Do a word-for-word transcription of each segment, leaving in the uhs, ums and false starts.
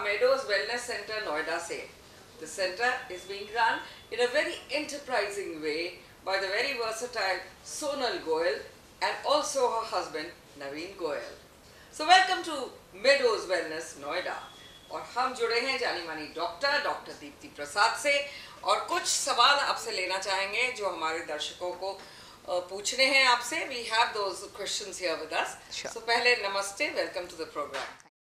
Meadows Wellness Center, Noida se. The center is being run in a very enterprising way by the very versatile Sonal Goyal and also her husband Naveen Goyal. So welcome to Meadows Wellness Noida. और हम जुड़े हैं जानी मानी doctor doctor Deepti प्रसाद से और कुछ सवाल आपसे लेना चाहेंगे जो हमारे दर्शकों को पूछने हैं आपसे. We have those questions here with us. Sure. So पहले नमस्ते, welcome to the program.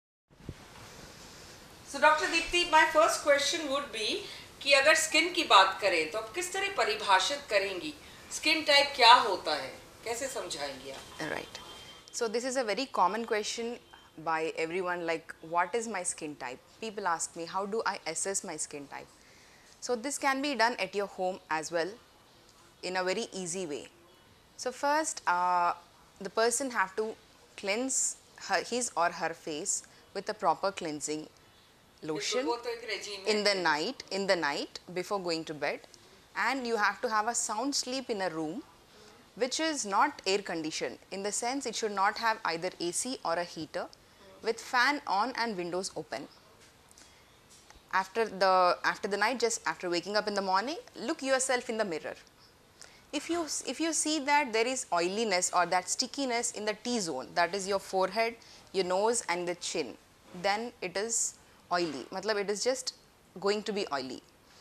So Doctor Deepti, my first question would be कि अगर स्किन की बात करें तो आप किस तरह परिभाषित करेंगी? स्किन टाइप क्या होता है? कैसे समझाएंगी आप? Right. So this is a very common question by everyone, like what is my skin type? People ask me, how do I assess my skin type? So this can be done at your home as well in a very easy way. So first uh, the person have to cleanse her, his or her face with a proper cleansing lotion in the night in the night before going to bed, and you have to have a sound sleep in a room which is not air conditioned, in the sense it should not have either A C or a heater, with fan on and windows open. After the after the night, just after waking up in the morning, look yourself in the mirror. If you if you see that there is oiliness or that stickiness in the T-zone, that is your forehead, your nose and the chin, then it is oily. Matlab it is just going to be oily.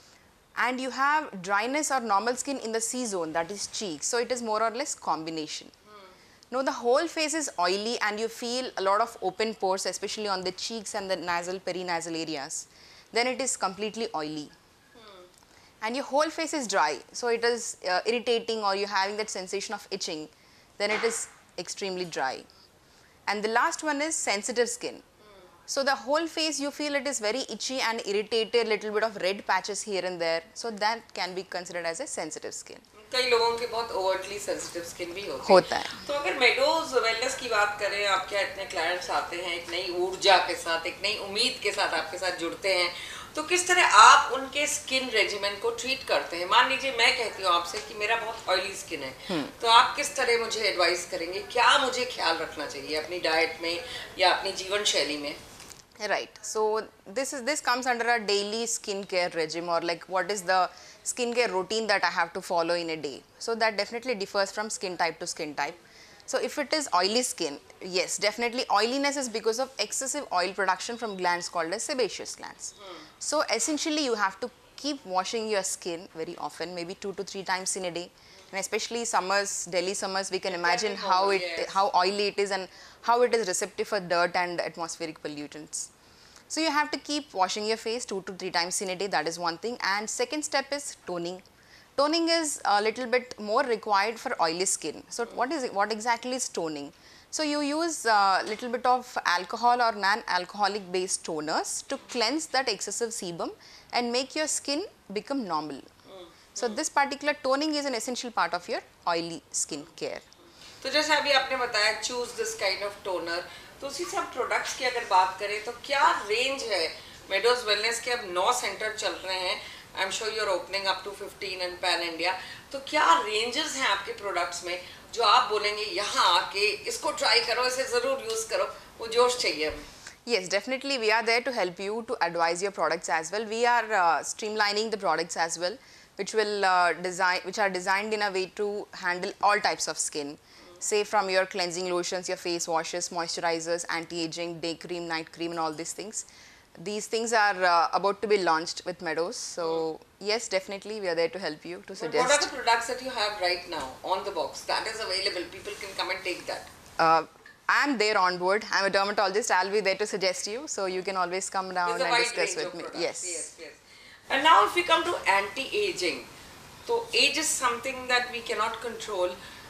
And you have dryness or normal skin in the C-zone, that is cheeks. So it is more or less combination. Now the whole face is oily and you feel a lot of open pores, especially on the cheeks and the nasal, perinasal areas, then it is completely oily. Hmm. And your whole face is dry, so it is uh, irritating, or you're having that sensation of itching, then it is extremely dry. And the last one is sensitive skin. Hmm. So the whole face you feel it is very itchy and irritated, little bit of red patches here and there, so that can be considered as a sensitive skin. कई लोगों के बहुत overly sensitive skin भी होती होता है. तो अगर मेडोज वेलनेस की बात करें, आपके इतने क्लाइंट्स आते हैं एक नई ऊर्जा के साथ, एक नई उम्मीद के साथ आपके साथ जुड़ते हैं, तो किस तरह आप उनके स्किन रेजिमेन को ट्रीट करते हैं? मान लीजिए मैं कहती हूँ आपसे कि मेरा बहुत ऑयली स्किन है, तो आप किस तरह मुझे एडवाइस करेंगे? क्या मुझे ख्याल रखना चाहिए अपनी डाइट में या अपनी जीवन शैली में? Right. So this is this comes under a daily skincare regime, or like what is the skincare routine that I have to follow in a day. So that definitely differs from skin type to skin type. So if it is oily skin, yes, definitely oiliness is because of excessive oil production from glands called as sebaceous glands. Hmm. So essentially you have to keep washing your skin very often, maybe two to three times in a day. And especially summers, Delhi summers, we can imagine how it, yes. how oily it is and how it is receptive for dirt and atmospheric pollutants. So you have to keep washing your face two to three times in a day, that is one thing. And second step is toning. Toning is a little bit more required for oily skin. So what is it, what exactly is toning? So you use a little bit of alcohol or non-alcoholic based toners to cleanse that excessive sebum and make your skin become normal. So this particular toning is an essential part of your oily skin care. तो जैसे अभी आपने बताया choose this kind of toner, तो उसी सब products की अगर बात करें तो क्या रेंज है? मेडोज वेलनेस के अब नौ सेंटर चल रहे हैं. I am sure you are opening up to fifteen in pan India. तो क्या रेंजेस हैं आपके प्रोडक्ट्स में जो आप बोलेंगे यहाँ आके इसको ट्राई करो, इसे जरूर यूज करो, वो जोश चाहिए हमें? Yes, definitely we are there to help you, to advise your products as well. We are uh, streamlining the products as well, which will uh, design, which are designed in a way to handle all types of skin. Say from your cleansing lotions, your face washes, moisturizers, anti-aging, day cream, night cream and all these things. These things are uh, about to be launched with Meadows. So yes, definitely we are there to help you, to suggest. What are the products that you have right now on the box that is available? People can come and take that. Uh, I am there on board. I am a dermatologist. I will be there to suggest you. So you can always come down and discuss with me. Yes. Yes, yes. And now if we come to anti-aging, so age is something that we cannot control.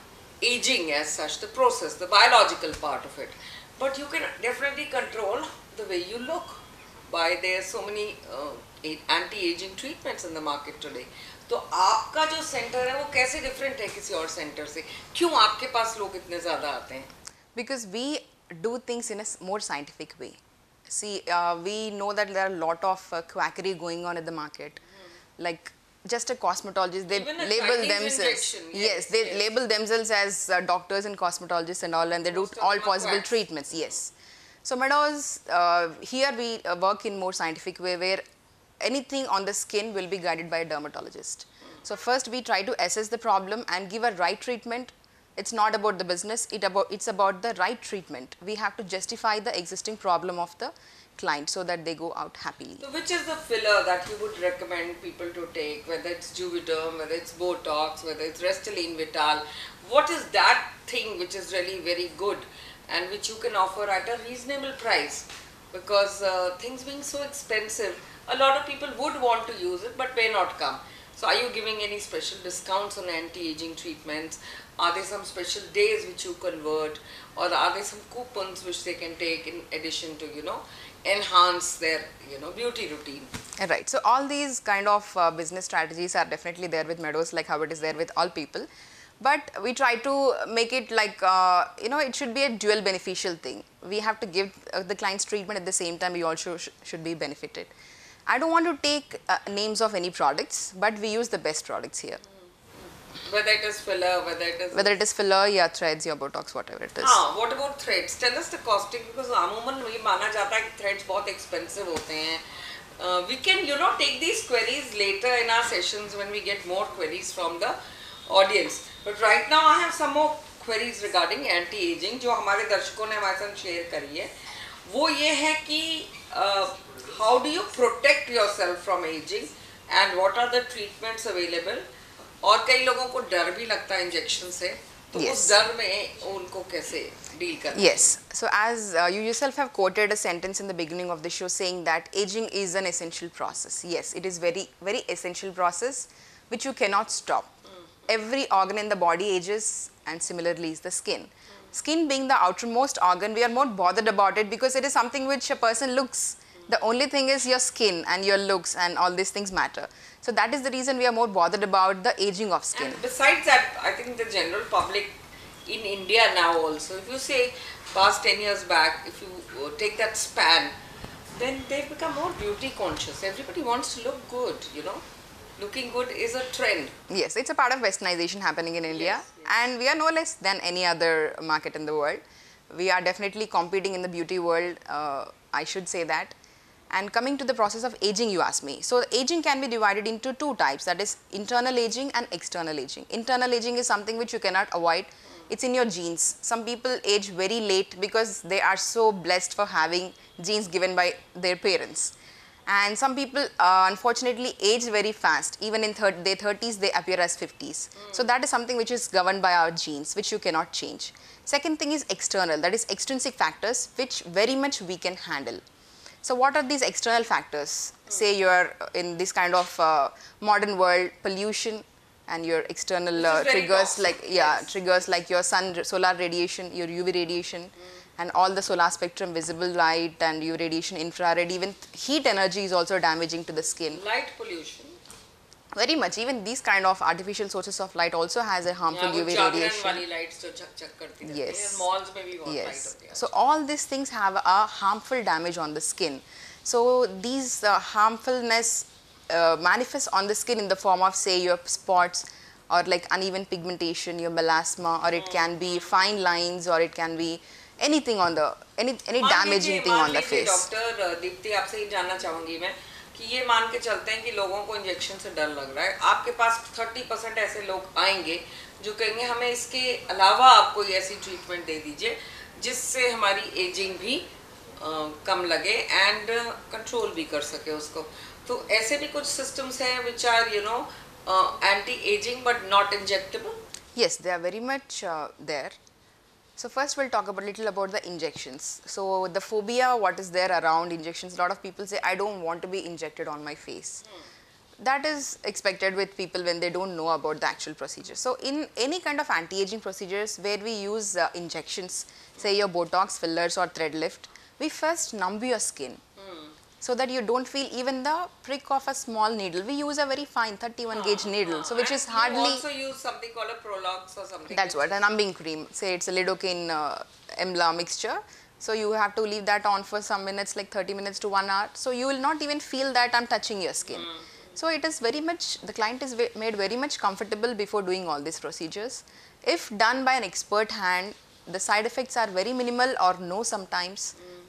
Aging as such, the process, the biological part of it, but you can definitely control the way you look by there are so many uh, anti-aging treatments in the market today. तो आपका जो centre है वो कैसे different है किसी और centre से? क्यों आपके पास लोग इतने ज़्यादा आते हैं? Because we do things in a more scientific way. See, uh, we know that there are a lot of uh, quackery going on at the market, mm. like just a cosmetologist, they Even a label Chinese themselves, yes, yes, they yes. label themselves as uh, doctors and cosmetologists and all, and they Most do all possible quacks. treatments, yes. So Meadows, uh, here we uh, work in more scientific way where anything on the skin will be guided by a dermatologist. So first we try to assess the problem and give a right treatment. It's not about the business, it about, it's about the right treatment. We have to justify the existing problem of the client so that they go out happily. So which is the filler that you would recommend people to take, whether it's Juvederm, whether it's Botox, whether it's Restylane Vital? What is that thing which is really very good and which you can offer at a reasonable price? Because uh, things being so expensive, a lot of people would want to use it but may not come. So are you giving any special discounts on anti-aging treatments? Are there some special days which you convert, or are there some coupons which they can take in addition to, you know, enhance their, you know, beauty routine? Right. So all these kind of uh, business strategies are definitely there with Meadows, like how it is there with all people. But we try to make it like, uh, you know, it should be a dual beneficial thing. We have to give uh, the clients treatment at the same time, we also sh should be benefited. I don't want to take uh, names of any products, but we use the best products here. Whether it is filler, whether it is... Whether it is filler, yeah, threads, yeah, Botox, whatever it is. Ah, what about threads? Tell us the costing, because अमूमन ये माना जाता है कि threads बहुत expensive होते हैं. Uh, we can, you know, take these queries later in our sessions when we get more queries from the audience. But right now I have some more queries regarding anti-aging जो हमारे दर्शकों ने हमारे साथ share करी है. वो ये है कि uh, how do you protect yourself from aging and what are the treatments available? और कई लोगों को डर भी लगता है इंजेक्शन से, तो yes. उस डर में उनको कैसे डील करना? Yes. So as uh, you yourself have quoted a sentence in the beginning of the show saying that aging is an essential process. Yes, it is very very essential process which you cannot stop. Mm-hmm. Every organ in the body ages, and similarly is the skin. Mm-hmm. Skin being the outermost organ, we are more bothered about it because it is something which a person looks. The only thing is your skin and your looks, and all these things matter. So that is the reason we are more bothered about the aging of skin. And besides that, I think the general public in India now also, if you say past ten years back, if you uh, take that span, then they've become more beauty conscious. Everybody wants to look good, you know. Looking good is a trend. Yes, it's a part of westernization happening in India, yes, yes. And we are no less than any other market in the world. We are definitely competing in the beauty world, uh, I should say that. And coming to the process of aging, you asked me. So aging can be divided into two types, that is internal aging and external aging. Internal aging is something which you cannot avoid. It's in your genes. Some people age very late because they are so blessed for having genes given by their parents. And some people uh, unfortunately age very fast. Even in thir their thirties, they appear as fifties. Mm. So that is something which is governed by our genes, which you cannot change. Second thing is external, that is extrinsic factors, which very much we can handle. So what are these external factors? Say you are in this kind of uh, modern world, pollution, and your external uh, triggers toxic, like yeah yes. triggers like your sun solar radiation, your U V radiation, mm. and all the solar spectrum, visible light and U V radiation, infrared, even heat energy is also damaging to the skin. Light pollution. Very much. Even these kind of artificial sources of light also has a harmful yeah, U V radiation. वाली lights जो चक चक करती रहती Yes. हैं, malls में भी बहुत Yes. light होती है. So all these things have a harmful damage on the skin. So these uh, harmfulness uh, manifest on the skin in the form of, say, your spots, or like uneven pigmentation, your melasma, or it can be fine lines, or it can be anything on the any any damaging thing on the face. Doctor Deepti आपसे ही जानना चाहूंगी मैं कि ये मान के चलते हैं कि लोगों को इंजेक्शन से डर लग रहा है, आपके पास थर्टी परसेंट ऐसे लोग आएंगे जो कहेंगे हमें इसके अलावा आप कोई ऐसी ट्रीटमेंट दे दीजिए जिससे हमारी एजिंग भी uh, कम लगे एंड कंट्रोल भी कर सके उसको. तो ऐसे भी कुछ सिस्टम्स हैं which are you know uh, anti-aging but not injectable? Yes, they are very much uh, there. So first we'll talk a little about the injections. So the phobia, what is there around injections, a lot of people say, I don't want to be injected on my face. Hmm. That is expected with people when they don't know about the actual procedure. So in any kind of anti-aging procedures where we use uh, injections, say your Botox, fillers or thread lift, we first numb your skin. Hmm. So that you don't feel even the prick of a small needle. We use a very fine thirty-one gauge uh, needle, uh, so which is hardly. You also use something called a Prolox or something. That's what, a numbing cream. Say it's a lidocaine uh, Emla mixture. So you have to leave that on for some minutes, like thirty minutes to one hour. So you will not even feel that I'm touching your skin. Mm. So it is very much, the client is made very much comfortable before doing all these procedures. If done by an expert hand, the side effects are very minimal or no sometimes. Mm.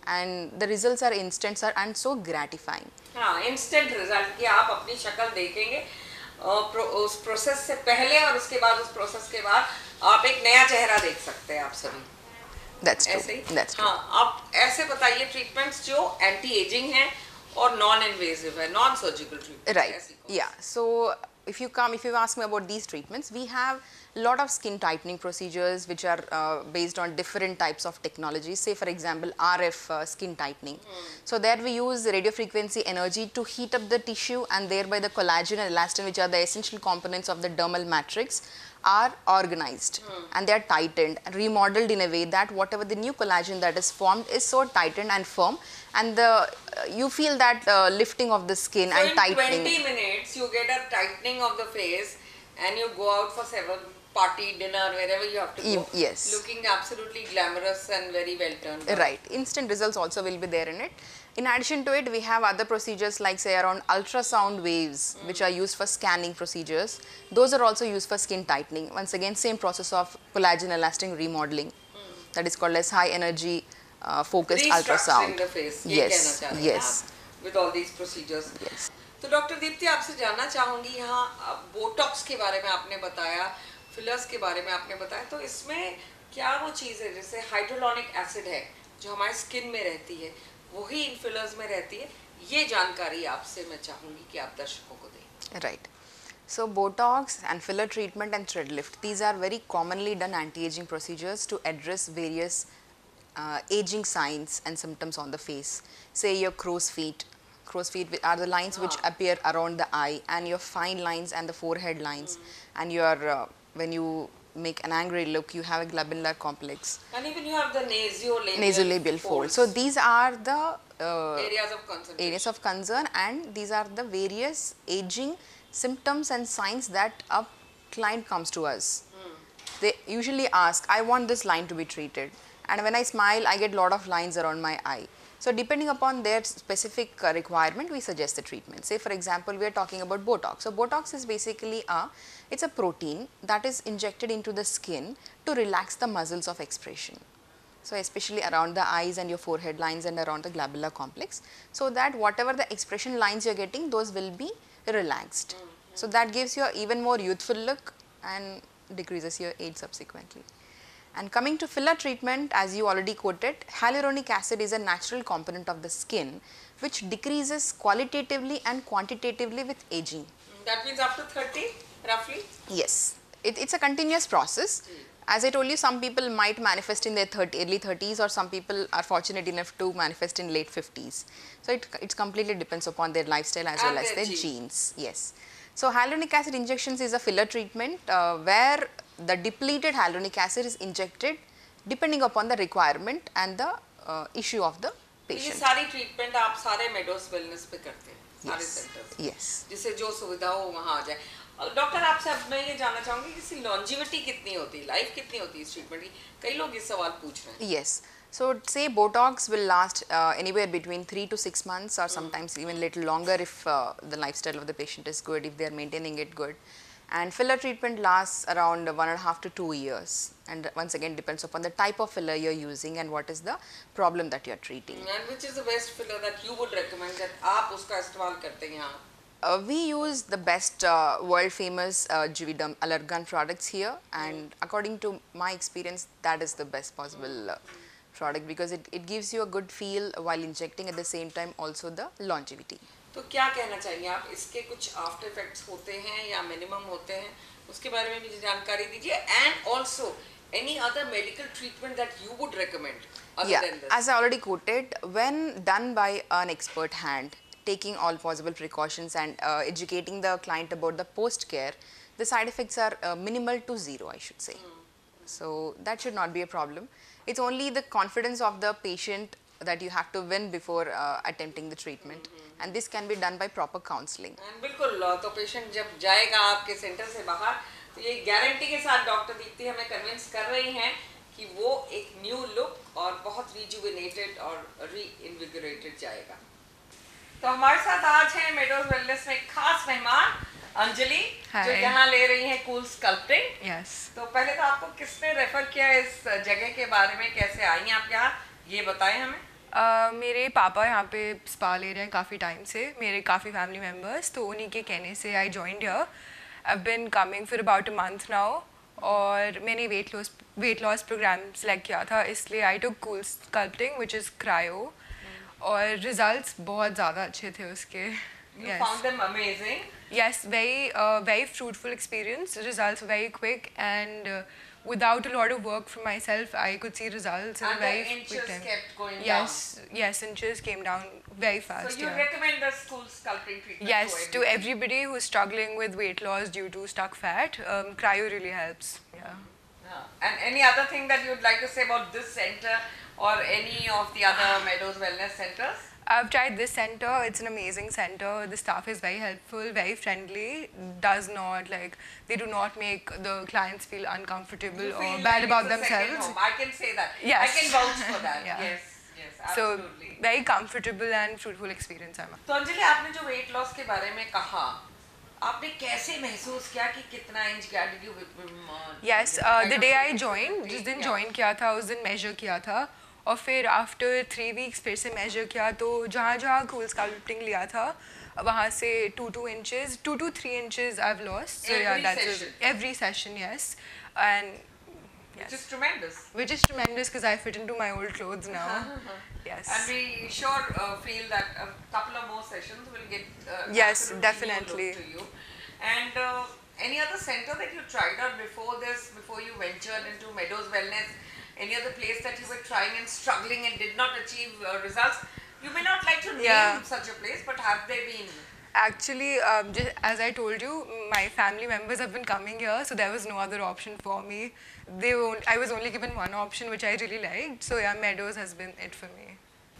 and the results are instant sir and so gratifying. हाँ, instant result कि आप अपनी शक्ल देखेंगे और pro, उस process से पहले और उसके बाद उस प्रोसेस के बाद आप एक नया चेहरा देख सकते हैं आप सभी. That's true. ऐसे ही That's true. हाँ, आप ऐसे बताइए ट्रीटमेंट्स जो एंटी एजिंग हैं और नॉन इन्वेजिव है, non surgical treatment. Right. Yeah. So if you come, if you ask me about these treatments, we have a lot of skin tightening procedures which are uh, based on different types of technologies. Say for example, R F uh, skin tightening. Mm. So there we use radio frequency energy to heat up the tissue, and thereby the collagen and elastin, which are the essential components of the dermal matrix, are organized mm. and they are tightened and remodeled in a way that whatever the new collagen that is formed is so tightened and firm, and the uh, you feel that uh, lifting of the skin so and in tightening. twenty minutes you get a tightening of the face and you go out for seven party, dinner, wherever you have to go. Yes. Looking absolutely glamorous and very well turned out. Right. Instant results also will be there in it. In addition to it, we have other procedures like say around ultrasound waves mm. which are used for scanning procedures. Those are also used for skin tightening. Once again, same process of collagen elastin remodeling. Mm. That is called as high energy uh, focused ultrasound. The face. Yes. Yes. With all these procedures. Yes. तो doctor Deepti आपसे जानना चाहूँगी यहाँ Botox के बारे में आपने बताया, फिलर्स के बारे में आपने बताया, तो इसमें क्या वो चीज़ है जैसे हाइड्रोलॉनिक एसिड है जो हमारे स्किन में रहती है वही इन फिलर्स में रहती है, ये जानकारी आपसे मैं चाहूँगी कि आप दर्शकों को दें. Right. So Botox and filler treatment and thread lift, these are very commonly done anti-aging procedures to address various uh, aging signs and symptoms on the face. Say your crow's feet. Crow's feet are the lines ah. which appear around the eye, and your fine lines and the forehead lines, mm. and your uh, when you make an angry look, you have a glabellar complex. And even you have the nasolabial, nasolabial fold. So these are the uh, areas of concern. Areas of concern, and these are the various aging symptoms and signs that a client comes to us. Mm. They usually ask, I want this line to be treated, and when I smile, I get a lot of lines around my eye. So depending upon their specific uh, requirement, we suggest the treatment. Say for example, we are talking about Botox. So Botox is basically a, it's a protein that is injected into the skin to relax the muscles of expression. So especially around the eyes and your forehead lines and around the glabellar complex, so that whatever the expression lines you are getting, those will be relaxed. Mm-hmm. So that gives you an even more youthful look and decreases your age subsequently. And coming to filler treatment, as you already quoted, hyaluronic acid is a natural component of the skin which decreases qualitatively and quantitatively with aging. That means after thirty, roughly? Yes. It, it's a continuous process. Mm. As I told you, some people might manifest in their thirty, early thirties, or some people are fortunate enough to manifest in late fifties. So it, it completely depends upon their lifestyle as and well as their genes. genes. Yes. So hyaluronic acid injections is a filler treatment uh, where the depleted hyaluronic acid is injected depending upon the requirement and the uh, issue of the patient. ये सारी treatment आप सारे Meadows Wellness पे करते हैं, सारे yes. centers. Yes. जिससे जो सुविधा हो वहाँ आ जाए. डॉक्टर आपसे अब मैं ये जानना चाहूँगी कि इसकी longevity कितनी होती है, लाइफ कितनी होती है इस treatment की? कई लोग इस सवाल पूछ रहे हैं. Yes. So say Botox will last uh, anywhere between three to six months, or sometimes mm. even little longer if uh, the lifestyle of the patient is good, if they are maintaining it good. And filler treatment lasts around one and a half to two years. And once again depends upon the type of filler you are using and what is the problem that you are treating. And which is the best filler that you would recommend that आप उसका इस्तेमाल करते हैं यहाँ? Uh, we use the best uh, world famous uh, Juvederm Allergan products here, and mm. according to my experience, that is the best possible uh, product because it, it gives you a good feel while injecting, at the same time also the longevity. तो क्या कहना चाहिए आप, इसके कुछ after effects होते हैं या मिनिमम होते हैं, उसके बारे में भी जानकारी दीजिए. And also any other medical treatment that you would recommend other yeah, than this? As I already quoted, when done by an expert hand, taking all possible precautions and uh, educating the client about the post care, the side effects are uh, minimal to zero, I should say. Mm. So that should not be a problem. It's only the confidence of the patient that you have to win before uh, attempting the treatment, mm-hmm. and this can be done by proper counseling. And बिल्कुल, तो patient जब जाएगा आपके centre से बाहर, तो ये guarantee के साथ डॉक्टर दीप्ति हमें कन्विंस कर रही हैं कि वो एक न्यू लुक और बहुत रिजुविनेटेड और रीइन्विगोरेटेड जाएगा. तो हमारे साथ आज है मेडोज वेलनेस में खास मेहमान अंजलि, जो यहाँ ले रही हैं कूल स्कल्पटिंग. Yes. तो पहले तो आपको किसने रेफर किया इस जगह के बारे में, कैसे आई आप यहाँ, ये बताएं हमें. Uh, मेरे पापा यहाँ पे स्पा ले रहे हैं काफ़ी टाइम से, मेरे काफ़ी फैमिली मेम्बर्स, तो उन्हीं के कहने से I joined here. I been coming for about a month now, और मैंने weight loss weight loss programme select किया था, इसलिए I took cool sculpting which is cryo, और रिजल्ट्स बहुत ज़्यादा अच्छे थे उसके. You yes. found them amazing? Yes, very uh, very fruitful experience. Results very quick, and uh, without a lot of work for myself, I could see results in and a very the inches quick time. kept going yes, down. Yes, yes, inches came down very fast. So you yeah. recommend the school sculpting treatment? Yes, to everybody? to everybody who's struggling with weight loss due to stuck fat, um, cryo really helps. Yeah. yeah. And any other thing that you'd like to say about this center or any of the other Meadows Wellness centers? I've tried this center. It's an amazing center. The staff is very helpful, very friendly. Does not like they do not make the clients feel uncomfortable you or feel bad like about it's a themselves. Home. I can say that. Yes. I can vouch for that. yeah. Yes. Yes. Absolutely. So very comfortable and fruitful experience. I'm. तो अंजलि, आपने जो weight loss के बारे में कहा, आपने कैसे महसूस किया कि कितना इंच गया? Did you? Yes. Uh, the day I joined, जिस दिन join किया था, उस दिन measure किया था. और फिर आफ्टर थ्री वीक्स फिर से मेजर किया, तो जहाँ जहाँ कूल स्कल्पटिंग लिया था वहाँ से two two inches two two three inches I have lost. So yeah that's every session. Yes, and which is tremendous. Which is tremendous because I fit into my old clothes now. Yes. And we sure uh, feel that a couple of more sessions will get uh, yes, definitely to you. And uh, any other center that you tried out before this, before you ventured into Meadows Wellness? Any other place that you were trying and struggling and did not achieve uh, results? You may not like to name yeah. such a place, but have they been? Actually, um, just as I told you, my family members have been coming here, so there was no other option for me. They won't, I was only given one option, which I really liked. So yeah, Meadows has been it for me.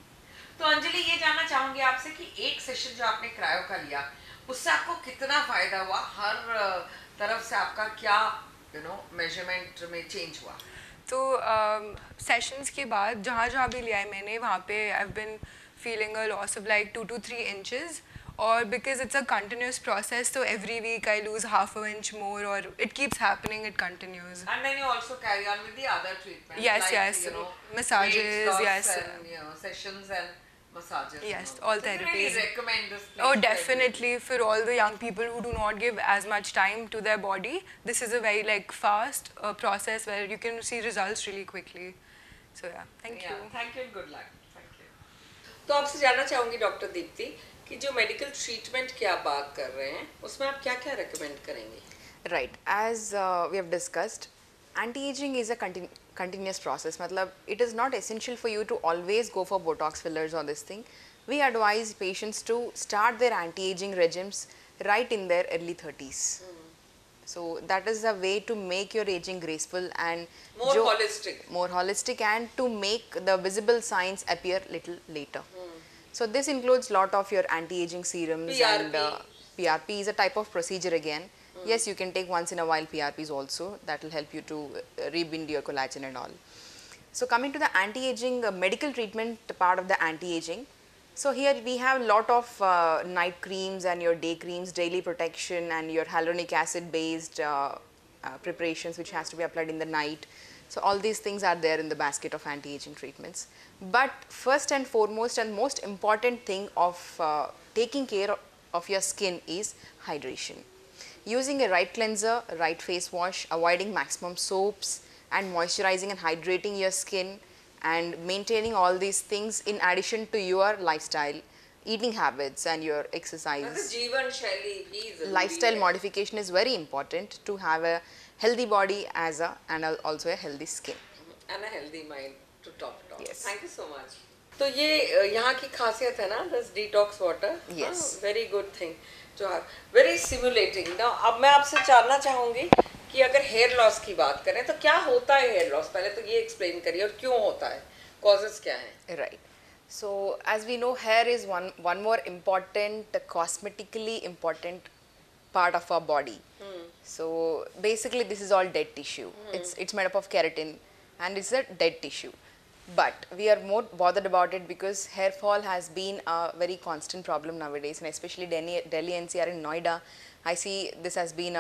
तो अंजलि, ये जानना चाहूँगी आपसे कि एक session जो आपने cryo का लिया, उससे आपको कितना फायदा हुआ? हर तरफ से आपका क्या, you know, measurement में change हुआ? तो सेशंस um, के बाद जहाँ जहाँ भी लिया है मैंने, वहाँ पे I have been feeling a loss of like two two three inches, और because it's a continuous process, तो every week I lose half a inch more, और it keeps happening, it continues. And then you also carry on with the other treatments, yes yes, massages, yes, and you know, sessions and massages. Yes, all so therapies. You really recommend this place? Oh, definitely for all the young people who do not give as much time to their body. This is a very like fast uh, process where you can see results really quickly. So yeah, thank yeah, you. Thank you and good luck. Thank you. तो आपसे जानना चाहूँगी doctor Deepti कि जो medical treatment की आप बात कर रहे हैं, उसमें आप क्या-क्या रेकमेंड करेंगे? Right, as uh, we have discussed, anti-aging is a continu continuous process. Matlab, it is not essential for you to always go for Botox fillers or this thing. We advise patients to start their anti-aging regimes right in their early thirties. Mm. So that is a way to make your aging graceful and more holistic. More holistic, and to make the visible signs appear little later. Mm. So this includes lot of your anti-aging serums. P R P. And uh, P R P is a type of procedure again. Mm. Yes, you can take once in a while P R Ps also. That will help you to uh, rebind your collagen and all. So coming to the anti-aging uh, medical treatment part of the anti-aging. So here we have lot of uh, night creams and your day creams, daily protection, and your hyaluronic acid based uh, uh, preparations which has to be applied in the night. So all these things are there in the basket of anti-aging treatments. But first and foremost and most important thing of uh, taking care of your skin is hydration. Using a right cleanser, right face wash, avoiding maximum soaps, and moisturizing and hydrating your skin, and maintaining all these things in addition to your lifestyle, eating habits and your exercise. That's a Jeevan Shaili. Lifestyle modification is very important to have a healthy body as a and also a healthy skin. And a healthy mind to top it all. Yes. Thank you so much. तो ये यहाँ की खासियत है ना, this detox water. Yes. Very good thing. जो very stimulating. Now अब मैं आपसे जानना चाहूँगी कि अगर हेयर लॉस की बात करें तो क्या होता है हेयर लॉस, पहले तो ये एक्सप्लेन करिए और क्यों होता है, कॉजेस क्या हैं? Right. So as we know, hair is one one more important, cosmetically important part of our body. Hmm. So basically this is all dead tissue. Hmm. It's it's made up of keratin and it's a dead tissue. But we are more bothered about it because hair fall has been a very constant problem nowadays, and especially Delhi, Delhi N C R in Noida, I see this has been a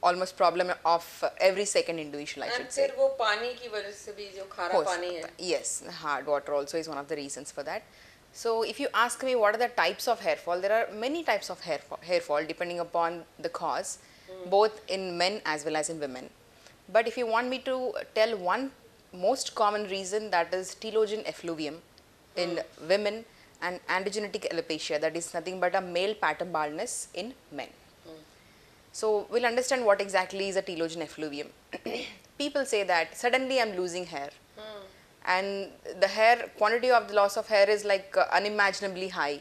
almost problem of uh, every second individual, I And should say. फिर वो पानी की वजह से भी जो खारा Course, पानी है yes, hard water also is one of the reasons for that. So if you ask me what are the types of hair fall, there are many types of hair fall, hair fall depending upon the cause, both in men as well as in women. But if you want me to tell one most common reason, that is telogen effluvium in women and androgenetic alopecia, that is nothing but a male pattern baldness in men. So we'll understand what exactly is a telogen effluvium. People say that suddenly I'm losing hair, and the hair quantity of the loss of hair is like uh, unimaginably high.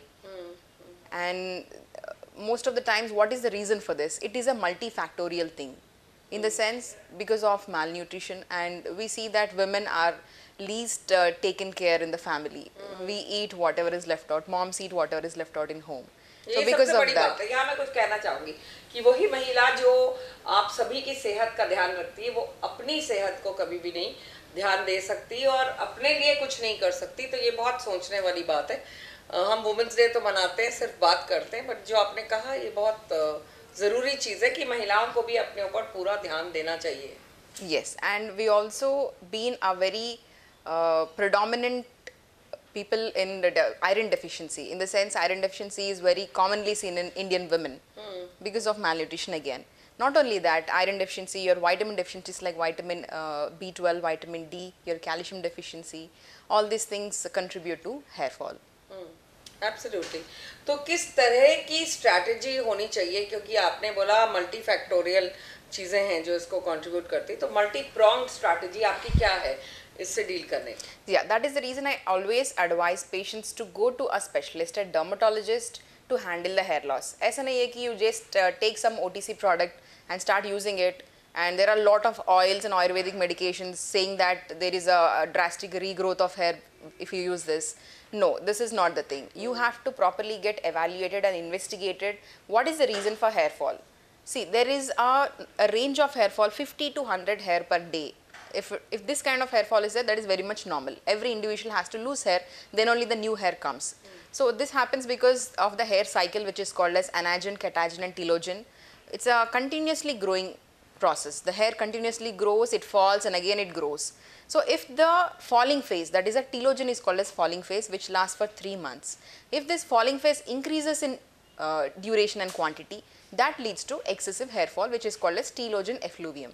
And uh, most of the times, what is the reason for this? It is a multifactorial thing, in the sense because of malnutrition, and we see that women are least uh, taken care in the family. We eat whatever is left out. Moms eat whatever is left out in home. So ये because सबसे of बड़ी that, बात है। यहाँ मैं कुछ कहना चाहूंगी कि वही महिला जो आप सभी की सेहत का ध्यान रखती है, वो अपनी सेहत को कभी भी नहीं ध्यान दे सकती और अपने लिए कुछ नहीं कर सकती। तो ये बहुत सोचने वाली बात है। अ, हम वुमेन्स डे तो मनाते हैं, सिर्फ बात करते हैं, बट जो आपने कहा ये बहुत अ, ज़रूरी चीज़ है कि महिलाओं को भी अपने ऊपर पूरा ध्यान देना चाहिए। yes, and we also been a very uh, predominant people in the de- iron deficiency. In the sense, iron deficiency is very commonly seen in Indian women because of malnutrition again. Not only that, iron deficiency, your vitamin deficiencies like vitamin uh, B twelve, vitamin D, your calcium deficiency, all these things contribute to hair fall. Absolutely. तो किस तरह की strategy होनी चाहिए, क्योंकि आपने बोला multi factorial चीज़ें हैं जो इसको कंट्रीब्यूट करती, तो मल्टी प्रॉन्ग स्ट्रैटेजी आपकी क्या है इससे डील करने की? Yeah, that is the reason I always advise patients to go to a specialist, a dermatologist, to handle the hair loss. ऐसा नहीं है कि you just uh, take some O T C product and start using it, and there are a lot of oils and Ayurvedic medications saying that there is a, a drastic regrowth of hair if you use this. No, this is not the thing. You have to properly get evaluated and investigated what is the reason for hair fall. See, there is a, a range of hair fall, fifty to one hundred hair per day. If, if this kind of hair fall is there, that is very much normal. Every individual has to lose hair, then only the new hair comes. So this happens because of the hair cycle, which is called as anagen, catagen and telogen. It's a continuously growing process. The hair continuously grows, it falls and again it grows. So if the falling phase, that is a telogen is called as falling phase, which lasts for three months. If this falling phase increases in uh, duration and quantity, that leads to excessive hair fall, which is called as telogen effluvium.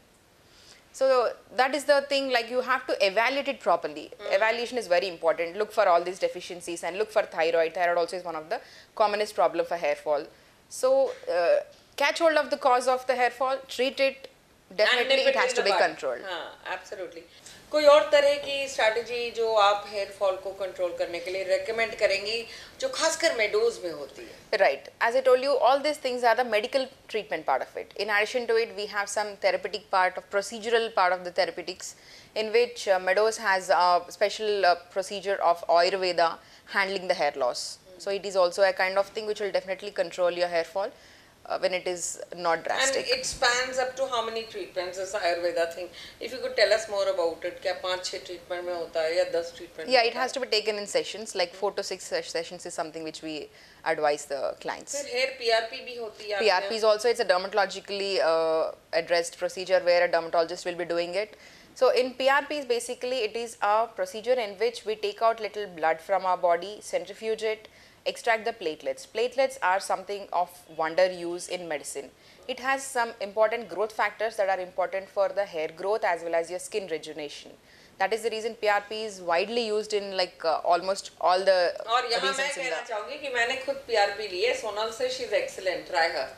So that is the thing, like you have to evaluate it properly. Mm. Evaluation is very important. Look for all these deficiencies and look for thyroid. Thyroid also is one of the commonest problem for hair fall. So uh, catch hold of the cause of the hair fall, treat it. Definitely it has to be controlled. हाँ, absolutely. कोई और तरह की strategy जो आप hair fall को control करने के लिए रेकमेंड करेंगी, जो खासकर मेडोज में होती है? Right. As I told you, all these things are the medical treatment part of it. In addition to it, we have some therapeutic part of procedural part of the therapeutics, in which uh, Meadows has a special uh, procedure of Ayurveda handling the hair loss. Mm. So it is also a kind of thing which will definitely control your hair fall uh, when it is not drastic. And it spans up to how many treatments, this Ayurveda thing? If you could tell us more about it, क्या पाँच छः treatment में होता है या दस treatment? Yeah, it has to be taken in sessions, like four to six sessions is something which we advise the clients. फिर hair P R P भी होती है? P R P is also, it's a dermatologically uh, addressed procedure where a dermatologist will be doing it. So in P R Ps, basically it is a procedure in which we take out little blood from our body, centrifuge it, extract the platelets. Platelets are something of wonder use in medicine. It has some important growth factors that are important for the hair growth as well as your skin rejuvenation. That is the reason P R P is widely used in like uh, almost all the और यहाँ मैं reasons in कहना the. चाहूँगी कि मैंने खुद P R P ली है, सोनल से, she is excellent, try her.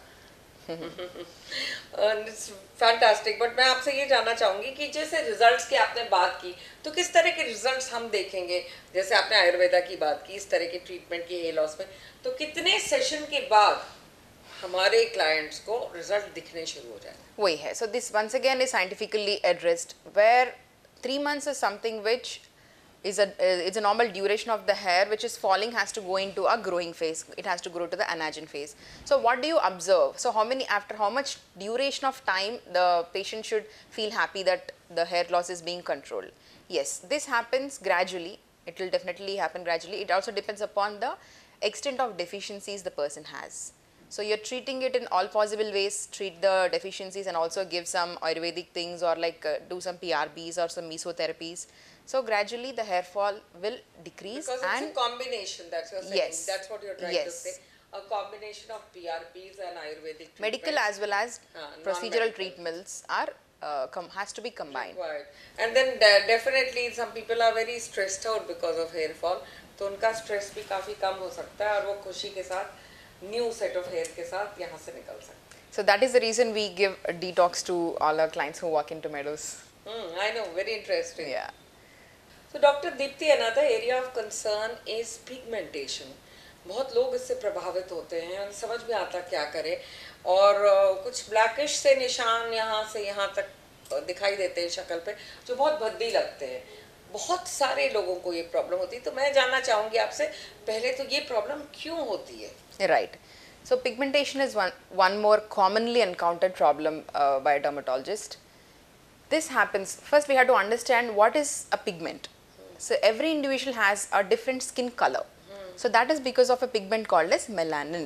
It's fantastic. But मैं आपसे ये जानना चाहूँगी कि जैसे रिजल्ट्स की आपने बात की, तो किस तरह के रिजल्ट्स हम देखेंगे? जैसे आपने आयुर्वेदा की बात की, इस तरह के ट्रीटमेंट की हेयर लॉस में, तो कितने सेशन के बाद हमारे क्लाइंट्स को रिजल्ट दिखने शुरू हो जाए? वही है. So this once again is scientifically addressed, where three months is something which is a uh, it's a normal duration of the hair which is falling has to go into a growing phase. It has to grow to the anagen phase. So what do you observe? So how many after how much duration of time the patient should feel happy that the hair loss is being controlled? Yes, this happens gradually. It will definitely happen gradually. It also depends upon the extent of deficiencies the person has. So you're treating it in all possible ways, treat the deficiencies and also give some Ayurvedic things or like uh, do some P R Bs or some mesotherapies. So gradually the hair fall will decrease. Because and it's a combination, that's what you're saying. Yes. That's what you're trying Yes. to say. A combination of P R Ps and Ayurvedic treatments. medical as well as Uh, procedural non-medical. treatments are uh, com- has to be combined. Required. And then de- definitely some people are very stressed out because of hair fall. तो उनका stress भी काफी कम हो सकता है और वो खुशी के साथ new set of hair के साथ यहाँ से निकल सकते हैं. So that is the reason we give a detox to all our clients who walk into Meadows. Hmm, I know, very interesting. Yeah. So Doctor Deepti, another area of concern is pigmentation. बहुत लोग इससे प्रभावित होते हैं और समझ में आता क्या करें और uh, कुछ ब्लैकिश से निशान यहाँ से यहाँ तक uh, दिखाई देते हैं शक्ल पे जो बहुत भद्दी लगते हैं. बहुत सारे लोगों को ये प्रॉब्लम होती है तो मैं जानना चाहूँगी आपसे पहले तो ये प्रॉब्लम क्यों होती है? Right. So pigmentation is one one more commonly encountered problem uh, by a dermatologist. This happens, first we have to understand what is a pigment. So every individual has a different skin color. So that is because of a pigment called as melanin.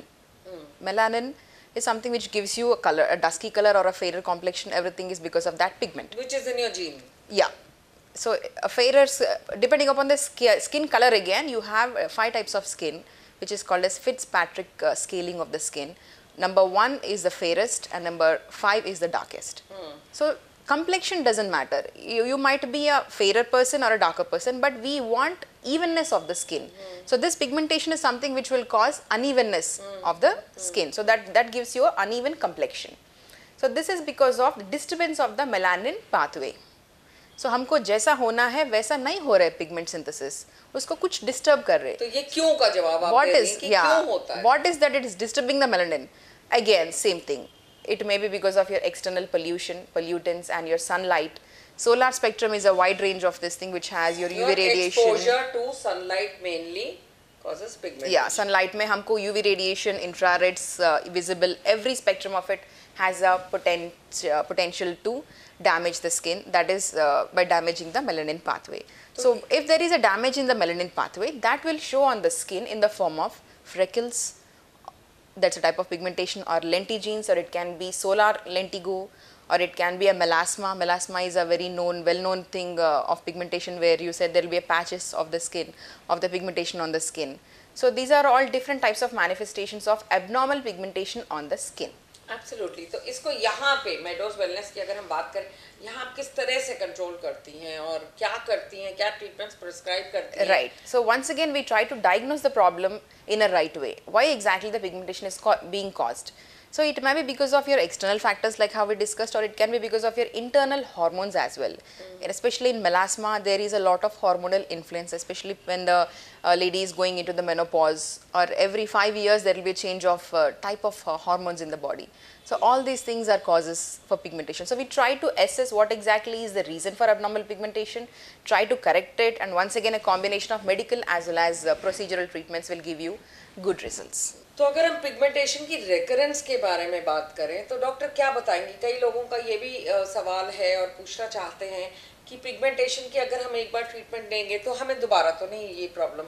Melanin is something which gives you a color, a dusky color or a fairer complexion. Everything is because of that pigment. Which is in your gene. Yeah. So a fairer, depending upon the sk- skin color again, you have uh, five types of skin, which is called as Fitzpatrick uh, scaling of the skin. Number one is the fairest and number five is the darkest. Hmm. So complexion doesn't matter. You, you might be a fairer person or a darker person, but we want evenness of the skin. Hmm. So this pigmentation is something which will cause unevenness Hmm. of the skin. So that, that gives you an uneven complexion. So this is because of the disturbance of the melanin pathway. So हमको जैसा होना है वैसा नहीं हो रहा है pigment synthesis, उसको कुछ disturb कर रहे हैं. तो ये क्यों का जवाब आप What दे रही is हैं कि yeah? क्यों होता है? What is that it is disturbing the melanin? Again, same thing. It may be because of your external pollution, pollutants, and your sunlight. Solar spectrum is a wide range of this thing which has your U V Your radiation. exposure to sunlight mainly causes pigmentation. Yeah, sunlight में हमको U V radiation, infrareds, uh, visible, every spectrum of it has a potent, uh, potential to damage the skin, that is uh, by damaging the melanin pathway. So if there is a damage in the melanin pathway, that will show on the skin in the form of freckles, that's a type of pigmentation, or lentigenes, or it can be solar lentigo, or it can be a melasma. Melasma is a very known, well-known thing uh, of pigmentation where you said there will be a patches of the skin, of the pigmentation on the skin. So these are all different types of manifestations of abnormal pigmentation on the skin. Absolutely. तो इसको यहाँ पे meadows wellness की अगर हम बात करें, यहाँ आप किस तरह से कंट्रोल करती हैं और क्या करती हैं, क्या ट्रीटमेंट्स प्रिस्क्राइब करती हैं? Right. So once again we try to diagnose the problem in a right way. Why exactly the pigmentation is co- being caused? So it may be because of your external factors like how we discussed, or it can be because of your internal hormones as well. And especially in melasma, there is a lot of hormonal influence, especially when the uh, lady is going into the menopause, or every five years there will be a change of uh, type of uh, hormones in the body. So all these things are causes for pigmentation. So we try to assess what exactly is the reason for abnormal pigmentation, try to correct it, and once again a combination of medical as well as uh, procedural treatments will give you good results. तो अगर हम pigmentation की recurrence के बारे में बात करें तो डॉक्टर क्या बताएंगे? कई लोगों का ये भी uh, सवाल है और पूछना चाहते हैं कि पिगमेंटेशन की अगर हम एक बार ट्रीटमेंट देंगे तो हमें दोबारा तो नहीं ये प्रॉब्लम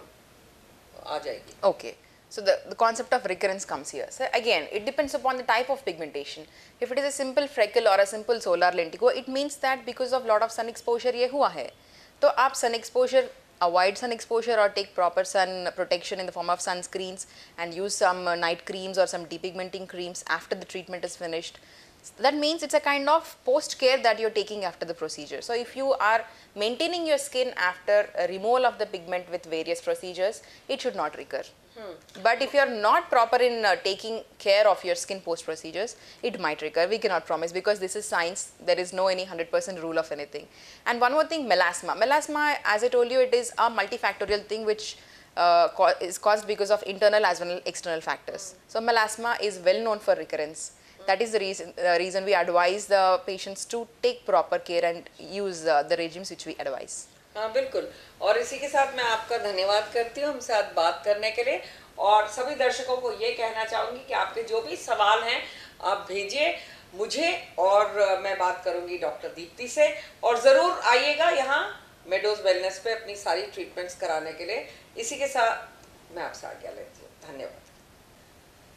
आ जाएगी? Okay. So the, the concept of recurrence comes here. So again, it depends upon the type of pigmentation. If it is a simple freckle or a simple solar lentigo, it means that because of lot of sun exposure ये हुआ है. तो आप sun exposure, avoid sun exposure or take proper sun protection in the form of sunscreens and use some uh, night creams or some depigmenting creams after the treatment is finished. That means it's a kind of post care that you're taking after the procedure. So if you are maintaining your skin after a removal of the pigment with various procedures, it should not recur. Hmm. But if you are not proper in uh, taking care of your skin post procedures, it might recur. We cannot promise because this is science. There is no any one hundred percent rule of anything. And one more thing, melasma. Melasma, as I told you, it is a multifactorial thing which uh, co is caused because of internal as well as external factors. Hmm. So melasma is well known for recurrence. That is the reason, uh, reason we advise the patients to take proper care and use uh, the regimes which we advise. हाँ बिल्कुल. और इसी के साथ मैं आपका धन्यवाद करती हूँ हमसे आज बात करने के लिए और सभी दर्शकों को ये कहना चाहूँगी कि आपके जो भी सवाल हैं आप भेजिए मुझे और मैं बात करूँगी डॉक्टर दीप्ति से और ज़रूर आइएगा यहाँ मेडोज वेलनेस पे अपनी सारी ट्रीटमेंट्स कराने के लिए. इसी के साथ मैं आपसे आज्ञा लेती हूँ. धन्यवाद.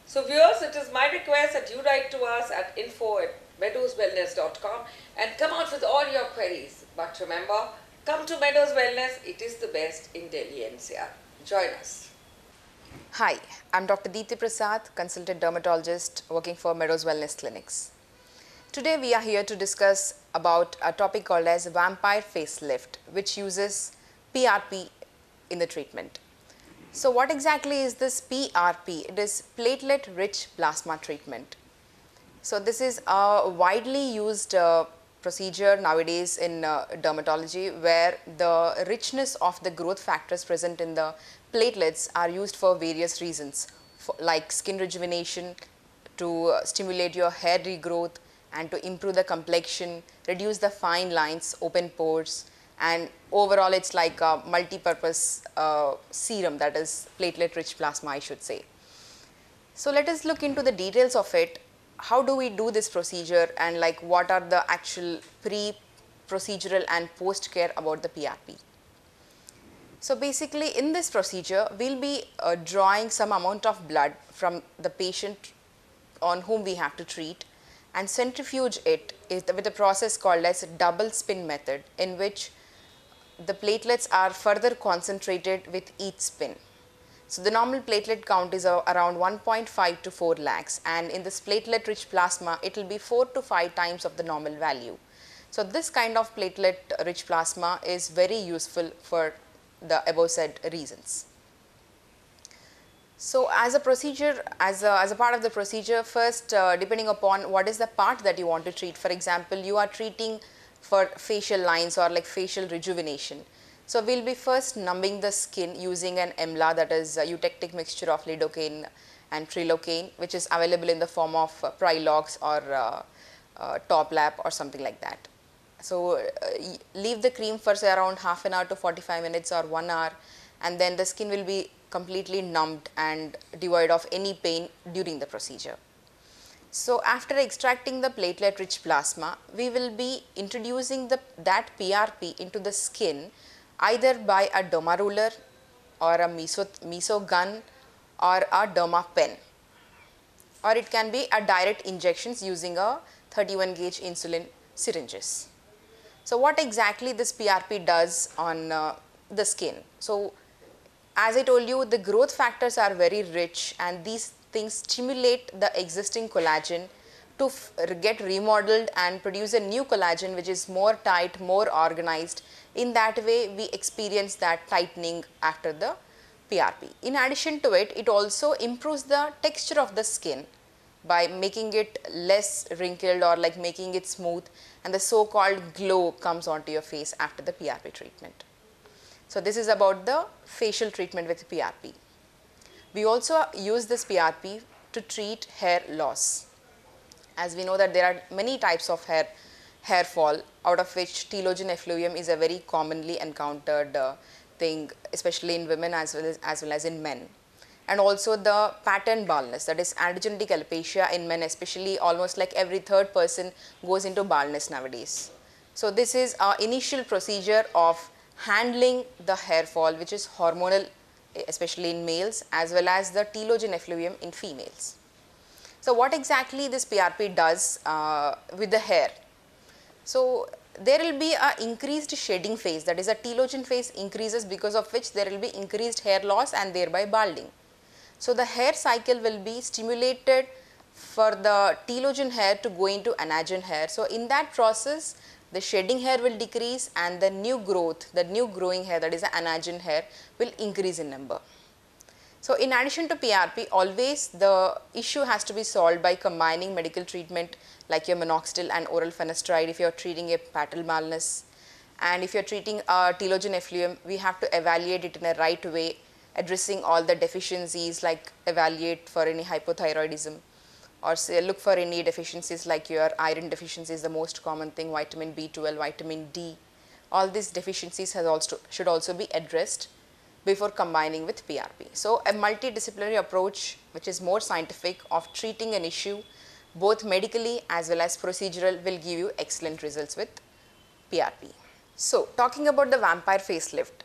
So viewers, it is my request that you write to us at info at meadows wellness dot com and come out with all your queries. But remember, come to Meadows Wellness, it is the best in Delhi N C R. Join us. Hi, I'm Doctor Deepthi Prasad, consultant dermatologist working for Meadows Wellness Clinics. Today we are here to discuss about a topic called as vampire facelift, which uses P R P in the treatment. So what exactly is this P R P? It is platelet rich plasma treatment. So this is a widely used uh, procedure nowadays in uh, dermatology, where the richness of the growth factors present in the platelets are used for various reasons, for, like skin rejuvenation, to uh, stimulate your hair regrowth and to improve the complexion, reduce the fine lines, open pores, and overall it's like a multi-purpose uh, serum, that is platelet rich plasma, I should say. So let us look into the details of it. How do we do this procedure, and like what are the actual pre-procedural and post-care about the P R P? So basically in this procedure, we'll be uh, drawing some amount of blood from the patient on whom we have to treat and centrifuge it with a process called as double spin method, in which the platelets are further concentrated with each spin. So the normal platelet count is uh, around one point five to four lakhs, and in this platelet rich plasma it will be four to five times of the normal value. So this kind of platelet rich plasma is very useful for the above said reasons. So as a procedure, as a, as a part of the procedure, first uh, depending upon what is the part that you want to treat. For example, you are treating for facial lines or like facial rejuvenation. So we'll be first numbing the skin using an E M L A, that is a eutectic mixture of lidocaine and trilocaine, which is available in the form of uh, Prilox or uh, uh, Top Lap or something like that. So uh, leave the cream for say around half an hour to forty-five minutes or one hour, and then the skin will be completely numbed and devoid of any pain during the procedure. So after extracting the platelet rich plasma, we will be introducing the, that P R P into the skin either by a derma ruler or a meso, meso gun or a derma pen, or it can be a direct injections using a thirty-one gauge insulin syringes. So what exactly this P R P does on uh, the skin? So as I told you, the growth factors are very rich, and these things stimulate the existing collagen to f get remodeled and produce a new collagen which is more tight, more organized. In that way, we experience that tightening after the P R P. In addition to it, it also improves the texture of the skin by making it less wrinkled or like making it smooth, and the so-called glow comes onto your face after the P R P treatment. So this is about the facial treatment with P R P. We also use this P R P to treat hair loss. As we know that there are many types of hair hair fall, out of which telogen effluvium is a very commonly encountered uh, thing, especially in women as well as, as well as in men. And also the pattern baldness, that is androgenetic alopecia in men, especially almost like every third person goes into baldness nowadays. So this is our initial procedure of handling the hair fall, which is hormonal, especially in males, as well as the telogen effluvium in females. So what exactly this P R P does uh, with the hair? So there will be a increased shedding phase, that is a telogen phase increases, because of which there will be increased hair loss and thereby balding. So the hair cycle will be stimulated for the telogen hair to go into anagen hair. So in that process, the shedding hair will decrease and the new growth, the new growing hair, that is the anagen hair, will increase in number. So in addition to P R P, always the issue has to be solved by combining medical treatment like your minoxidil and oral finasteride if you are treating a patel baldness. And if you are treating a telogen effluvium, we have to evaluate it in a right way, addressing all the deficiencies, like evaluate for any hypothyroidism, or say look for any deficiencies like your iron deficiency is the most common thing, vitamin B twelve, vitamin D. All these deficiencies has also should also be addressed before combining with P R P. So a multidisciplinary approach, which is more scientific, of treating an issue both medically as well as procedural, will give you excellent results with P R P. So talking about the vampire facelift,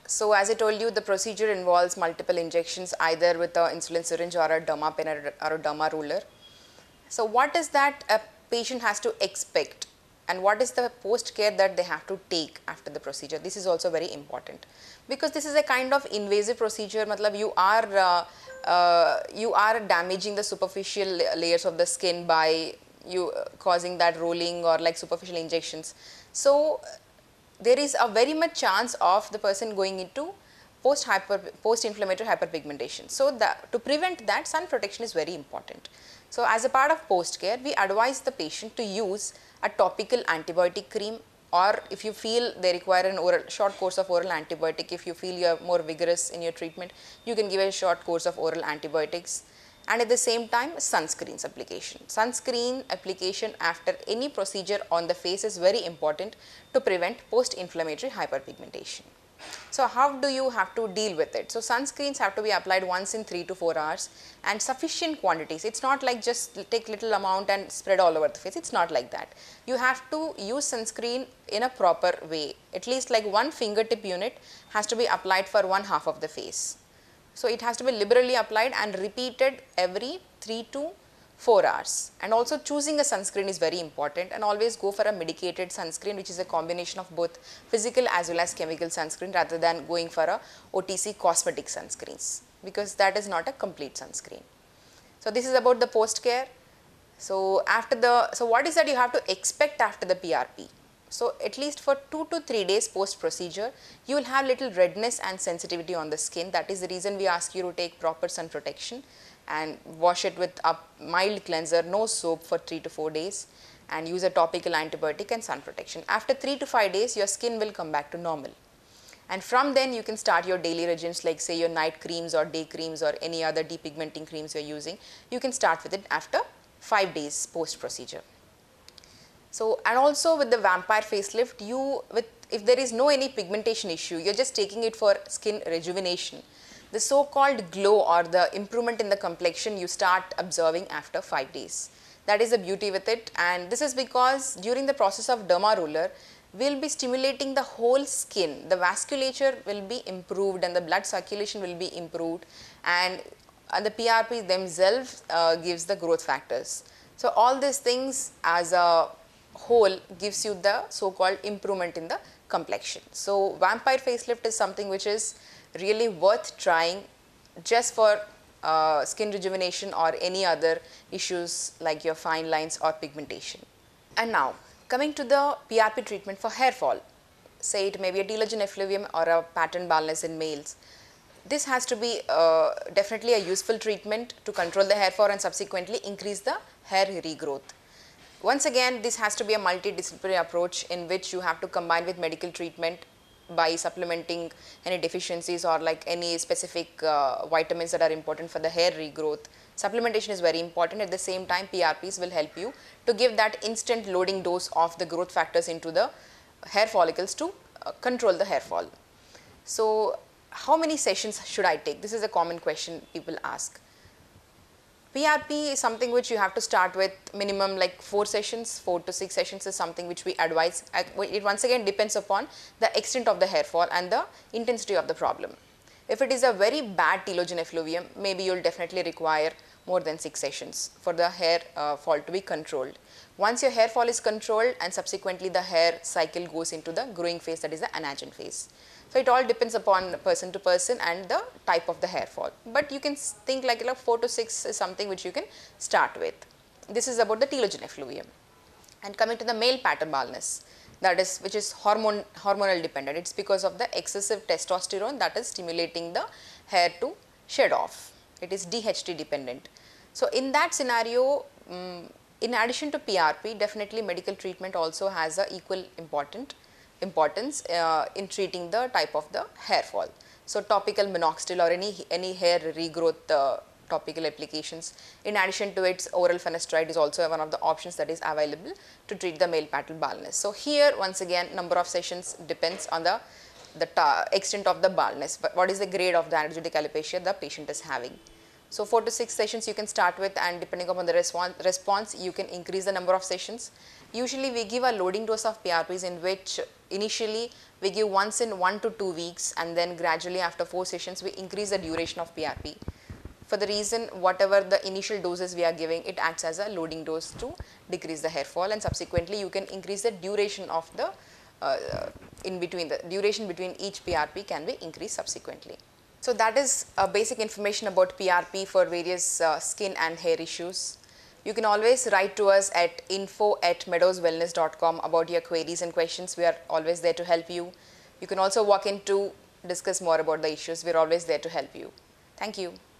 So as I told you, the procedure involves multiple injections either with an insulin syringe or a derma pen or a derma ruler. So what is that a patient has to expect, and what is the post care that they have to take after the procedure? This is also very important, because this is a kind of invasive procedure. Matlab you are uh, uh, you are damaging the superficial layers of the skin by you uh, causing that rolling or like superficial injections. So there is a very much chance of the person going into post hyper post inflammatory hyperpigmentation. So that to prevent that, sun protection is very important. So as a part of post care, we advise the patient to use a topical antibiotic cream, or if you feel they require an oral short course of oral antibiotic, if you feel you are more vigorous in your treatment, you can give a short course of oral antibiotics. And at the same time, sunscreens application. Sunscreen application after any procedure on the face is very important to prevent post-inflammatory hyperpigmentation. So how do you have to deal with it? So sunscreens have to be applied once in three to four hours and sufficient quantities. It's not like just take little amount and spread all over the face. It's not like that. You have to use sunscreen in a proper way. At least like one fingertip unit has to be applied for one half of the face. So it has to be liberally applied and repeated every three to four hours. And also choosing a sunscreen is very important, and always go for a medicated sunscreen, which is a combination of both physical as well as chemical sunscreen, rather than going for a O T C cosmetic sunscreens, because that is not a complete sunscreen. So this is about the post care. So after the, so what is that you have to expect after the P R P? So at least for two to three days post procedure, you will have little redness and sensitivity on the skin. That is the reason we ask you to take proper sun protection and wash it with a mild cleanser, no soap, for three to four days, and use a topical antibiotic and sun protection. After three to five days, your skin will come back to normal. And from then you can start your daily regimes, like say your night creams or day creams or any other depigmenting creams you are using. You can start with it after five days post procedure. So, and also with the vampire facelift, you with if there is no any pigmentation issue, you are just taking it for skin rejuvenation. The so-called glow or the improvement in the complexion you start observing after five days. That is the beauty with it, and this is because during the process of derma roller, we will be stimulating the whole skin. The vasculature will be improved and the blood circulation will be improved, and, and the P R P themselves uh, gives the growth factors. So all these things as a whole gives you the so-called improvement in the complexion. So vampire facelift is something which is really worth trying just for uh, skin rejuvenation or any other issues like your fine lines or pigmentation. And now coming to the P R P treatment for hair fall, say it may be a telogen effluvium or a pattern baldness in males. This has to be uh, definitely a useful treatment to control the hair fall and subsequently increase the hair regrowth. Once again, this has to be a multidisciplinary approach in which you have to combine with medical treatment by supplementing any deficiencies or like any specific uh, vitamins that are important for the hair regrowth. Supplementation is very important. At the same time, P R Ps will help you to give that instant loading dose of the growth factors into the hair follicles to uh, control the hair fall. So how many sessions should I take? This is a common question people ask. P R P is something which you have to start with minimum like four sessions, four to six sessions is something which we advise. It once again depends upon the extent of the hair fall and the intensity of the problem. If it is a very bad telogen effluvium, maybe you will definitely require more than six sessions for the hair uh, fall to be controlled. Once your hair fall is controlled and subsequently the hair cycle goes into the growing phase, that is the anagen phase. So it all depends upon person to person and the type of the hair fall. But you can think like, like four to six is something which you can start with. This is about the telogen effluvium. And coming to the male pattern baldness, that is which is hormone hormonal dependent. It's because of the excessive testosterone that is stimulating the hair to shed off. It is D H T dependent. So in that scenario, um, in addition to P R P, definitely medical treatment also has a equal important importance uh, in treating the type of the hair fall. So topical minoxidil or any any hair regrowth uh, topical applications. In addition to it, oral finasteride is also one of the options that is available to treat the male pattern baldness. So here once again number of sessions depends on the the extent of the baldness, but what is the grade of the anagenetic alopecia the patient is having. So four to six sessions you can start with, and depending upon the response response you can increase the number of sessions. Usually we give a loading dose of P R Ps in which initially we give once in one to two weeks and then gradually after four sessions we increase the duration of P R P. For the reason whatever the initial doses we are giving, it acts as a loading dose to decrease the hair fall, and subsequently you can increase the duration of the uh, in between, the duration between each P R P can be increased subsequently. So that is uh, basic information about P R P for various uh, skin and hair issues. You can always write to us at info at meadows wellness dot com about your queries and questions. We are always there to help you. You can also walk in to discuss more about the issues. We are always there to help you. Thank you.